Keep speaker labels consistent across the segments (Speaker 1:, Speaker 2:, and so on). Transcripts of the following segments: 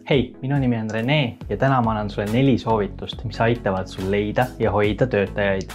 Speaker 1: Hei, minu nimi on Rene ja täna ma annan sulle 4 soovitust, mis aitavad sul leida ja hoida töötajaid.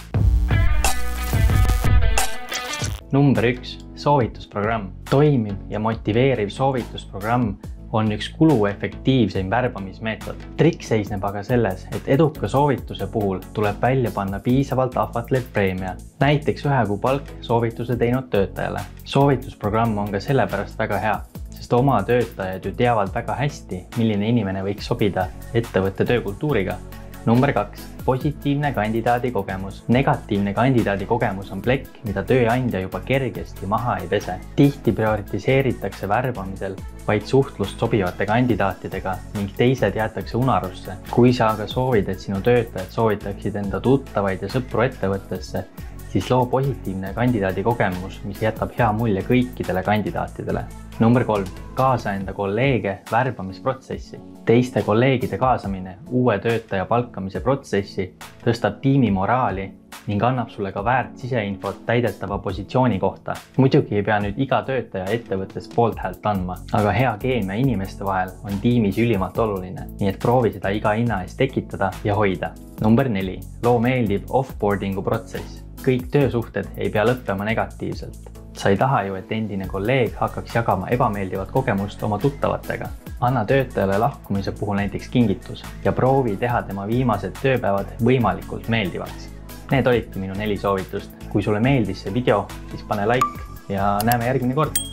Speaker 1: Number 1. Soovitusprogramm. Toimiv ja motiveeriv soovitusprogramm on üks kuluefektiivseim värbamismeetod. Trikk seisneb aga selles, et eduka soovituse puhul tuleb välja panna piisavalt ahvatlev preemia. Näiteks 1 kuu palk soovituse teinud töötajale. Soovitusprogramm on ka sellepärast väga hea, sest oma töötajad ju teavad väga hästi, milline inimene võiks sobida ettevõtte töökultuuriga. Number 2. Positiivne kandidaadi kogemus. Negatiivne kandidaadi kogemus on plekk, mida tööandja juba kergesti maha ei pese. Tihti prioritiseeritakse värbamisel vaid suhtlust sobivate kandidaatidega ning teised jäetakse unarusse. Kui sa aga soovid, et sinu töötajad soovitaksid enda tuttavaid ja sõpru ettevõttesse, siis loo positiivne kandidaadi kogemus, mis jätab hea mulje kõikidele kandidaatidele. Number 3. Kaasa enda kolleege värbamisprotsessi. Teiste kolleegide kaasamine uue töötaja palkamise protsessi tõstab tiimi moraali ning annab sulle ka väärt siseinfot täidetava positsiooni kohta. Muidugi ei pea nüüd iga töötaja ettevõttes poolthäält andma, aga hea keemia inimeste vahel on tiimis ülimalt oluline, nii et proovi seda iga hinna eest tekitada ja hoida. Number 4. Loo meeldiv offboardingu protsess. Kõik töösuhted ei pea lõppema negatiivselt. Sa ei taha ju, et endine kolleeg hakkaks jagama ebameeldivat kogemust oma tuttavatega. Anna töötajale lahkumise puhul näiteks kingitus ja proovi teha tema viimased tööpäevad võimalikult meeldivaks. Need olidki minu 4 soovitust. Kui sulle meeldis see video, siis pane like ja näeme järgmine kord.